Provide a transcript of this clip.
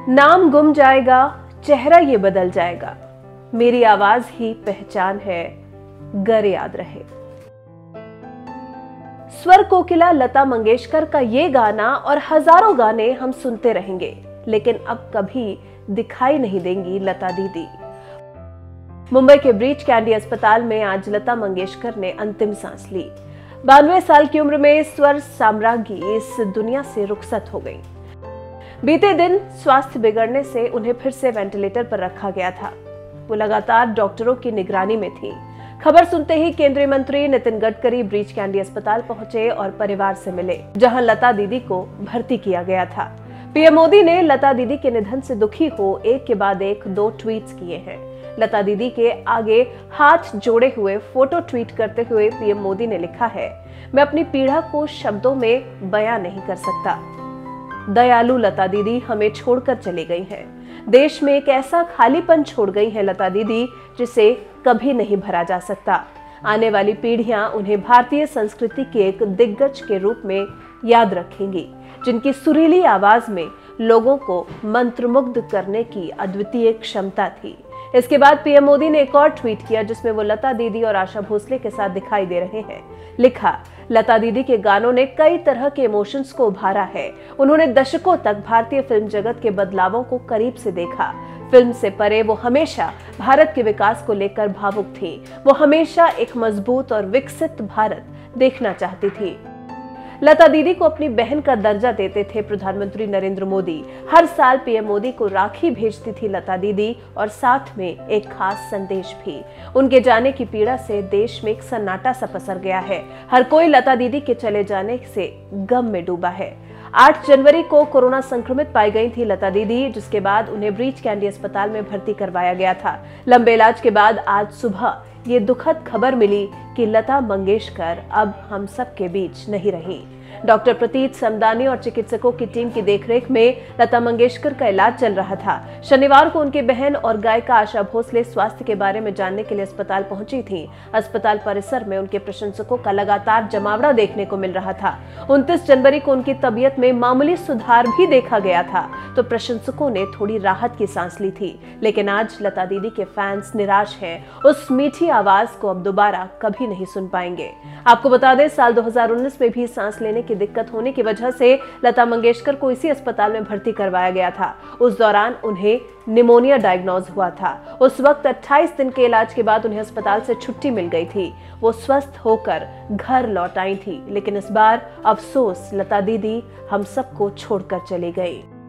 नाम गुम जाएगा, चेहरा ये बदल जाएगा, मेरी आवाज ही पहचान है, गर याद रहे। स्वर कोकिला लता मंगेशकर का ये गाना और हजारों गाने हम सुनते रहेंगे, लेकिन अब कभी दिखाई नहीं देंगी लता दीदी। मुंबई के ब्रीच कैंडी अस्पताल में आज लता मंगेशकर ने अंतिम सांस ली। 92 साल की उम्र में स्वर साम्राज्ञी इस दुनिया से रुखसत हो गई। बीते दिन स्वास्थ्य बिगड़ने से उन्हें फिर से वेंटिलेटर पर रखा गया था। वो लगातार डॉक्टरों की निगरानी में थी। खबर सुनते ही केंद्रीय मंत्री नितिन गडकरी ब्रीच कैंडी अस्पताल पहुंचे और परिवार से मिले, जहां लता दीदी को भर्ती किया गया था। पीएम मोदी ने लता दीदी के निधन से दुखी हो एक के बाद एक 2 ट्वीट्स किए हैं। लता दीदी के आगे हाथ जोड़े हुए फोटो ट्वीट करते हुए पीएम मोदी ने लिखा है, मैं अपनी पीड़ा को शब्दों में बयां नहीं कर सकता। दयालु लता दीदी हमें छोड़कर चली गई हैं। देश में एक ऐसा खालीपन छोड़ गई है लता दीदी जिसे कभी नहीं भरा जा सकता। आने वाली पीढ़ियां उन्हें भारतीय संस्कृति के एक दिग्गज के रूप में याद रखेंगी, जिनकी सुरीली आवाज में लोगों को मंत्रमुग्ध करने की अद्वितीय क्षमता थी। इसके बाद पीएम मोदी ने एक और ट्वीट किया, जिसमें वो लता दीदी और आशा भोसले के साथ दिखाई दे रहे हैं। लिखा, लता दीदी के गानों ने कई तरह के इमोशंस को उभारा है। उन्होंने दशकों तक भारतीय फिल्म जगत के बदलावों को करीब से देखा। फिल्म से परे वो हमेशा भारत के विकास को लेकर भावुक थी। वो हमेशा एक मजबूत और विकसित भारत देखना चाहती थी। लता दीदी को अपनी बहन का दर्जा देते थे प्रधानमंत्री नरेंद्र मोदी। हर साल पीएम मोदी को राखी भेजती थी लता दीदी, और साथ में एक खास संदेश भी। उनके जाने की पीड़ा से देश में एक सन्नाटा सा पसर गया है। हर कोई लता दीदी के चले जाने से गम में डूबा है। 8 जनवरी को कोरोना संक्रमित पाई गई थी लता दीदी, जिसके बाद उन्हें ब्रीच कैंडी अस्पताल में भर्ती करवाया गया था। लंबे इलाज के बाद आज सुबह ये दुखद खबर मिली कि लता मंगेशकर अब हम सब के बीच नहीं रही। डॉक्टर प्रतीत समदानी और चिकित्सकों की टीम की देखरेख में लता मंगेशकर का इलाज चल रहा था। शनिवार को उनकी बहन और गायिका आशा भोसले स्वास्थ्य के बारे में जानने के लिए अस्पताल पहुंची थी। अस्पताल परिसर में उनके प्रशंसकों का लगातार जमावड़ा देखने को मिल रहा था। 29 जनवरी को उनकी तबीयत में मामूली सुधार भी देखा गया था, तो प्रशंसकों ने थोड़ी राहत की सांस ली थी। लेकिन आज लता दीदी के फैंस निराश हैं। उस मीठी आवाज को अब दोबारा कभी नहीं सुन पाएंगे। आपको बता दें, साल 2019 में भी सांस लेने की दिक्कत होने की वजह से लता मंगेशकर को इसी अस्पताल में भर्ती करवाया गया था। उस दौरान उन्हें निमोनिया डायग्नोज हुआ था। उस वक्त 28 दिन के इलाज के बाद उन्हें अस्पताल से छुट्टी मिल गई थी। वो स्वस्थ होकर घर लौट आई थी, लेकिन इस बार अफसोस, लता दीदी हम सबको छोड़कर चली गई।